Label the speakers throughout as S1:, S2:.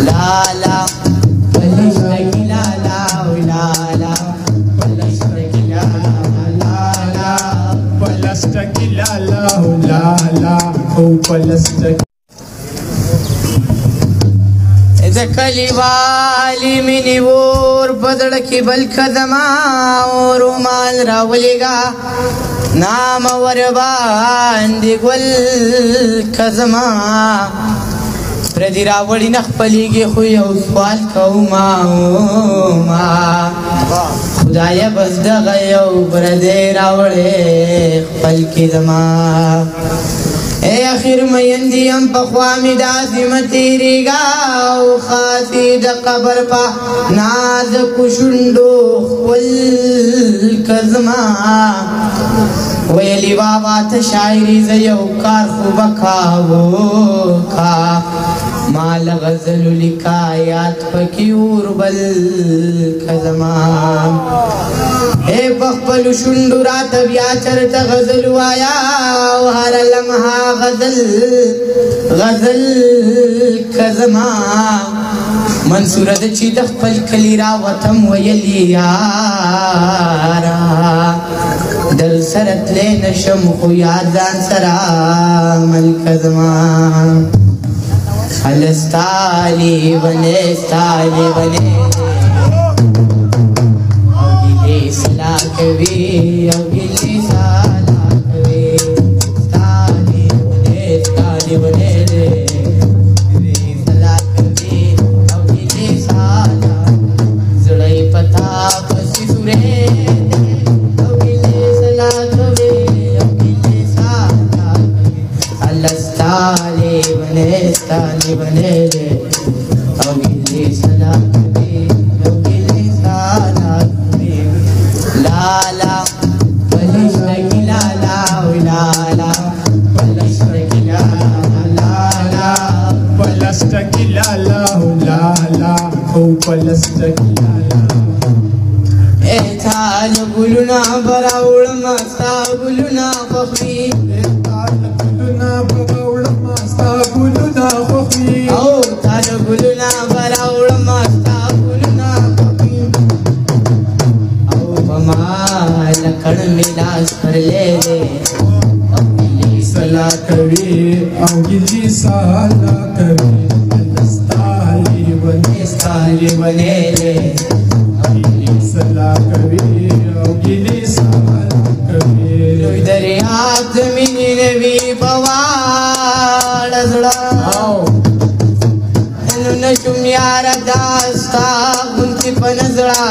S1: لالا بلشتکی لالا لالا بلشتکی لالا
S2: بلشتکی لالا لالا او بلشتکی
S1: د کلیوالی منی ور بدړ کې بل خدما او رومال راولېګا نام ور باندې ګل خزما پردی راوړی نه خپلېږي خو یو سوال کوما خدای بس دغه یو پردی راوړې خپل کې زما اے اخیر میندیم پخوامی داسی متیریگا او خاسی دا قبر پا ناز کشندو خول کزما ویلی بابا تا شاعری زیو کار خوبکاو کا مال غزل لکایات پکیور بل کزما اے بخبل شندو رات بیا چرت غزل وایا هر لمحا غزل غزل کزما منصور د چی د خپل کلی را وطم ویلی یارا دل سرت لی نشم خو یاد ځان سره مل کزما الستالی بنے سلا کوي او ګلی سلا کوي ستالي ونه سلا کوي او ګلی سلا زړی پتا پسې سورې او ګلی سلا کوي او ګلی سلا الله ستالي ونه او ګلی سلا کوي او ګلی سلا لالا بلشتکی لالا لالا بلشتکی لالا
S2: بلشتکی لالا لالا او بلشتکی لالا
S1: احتال گلونا براوڑم استا گلونا خوخی
S2: احتال گلونا براوڑم استا گلونا خوخی
S1: او تال گلونا براوڑم استا گلونا خوخی او بمال کڑ ملاس کر لے دے او گلی
S2: سلا کوي او ګلی سلا کوي الستالی
S1: بنے دے
S2: سلا کوي او ګلی سلا کوي
S1: لوی دریاب زمینی نوی بوال زړه نو نشم یار داستا غنتی په نظړه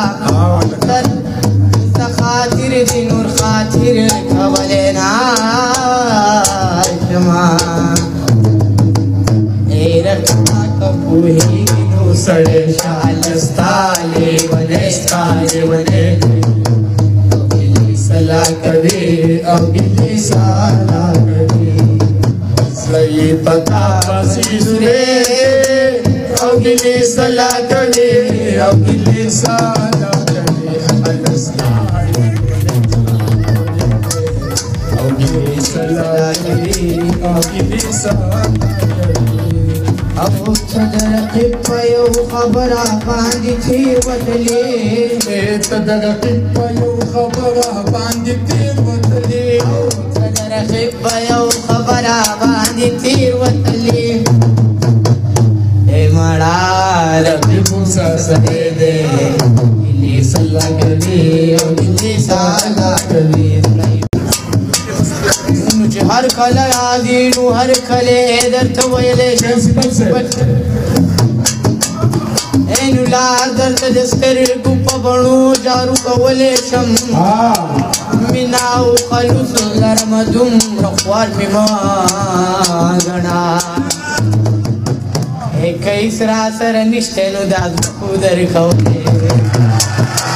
S1: خاطر دی نور خاطر کولینا شما اے رکھا کپوہی نو سڑے شالستالی بنے او گلی سلا کبھی او گلی سالا کبھی
S2: سلی پتا بسی سرے او گلی سلا کبھی او گلی سالا کبھی الستالی او گلی سلا کبھی او گلی سالا
S1: او صدر قب یو خبرہ باندی تھی وطلی
S2: صدر قب یو خبرہ باندی تھی وطلی
S1: صدر قب یو خبرہ باندی تھی وطلی اے مڑا ربی موسیٰ سدے دے گلی صلاح کبھی او گلی صلاح کبھی ہر کلا یادینو ہر کلے درت ویلے اینو لار درت دستر گوپا بنو جارو کولے شم مناو خلوص لرمدم رخوار مما گنا ایک اسرا سر نشتے نو داد خودر کولے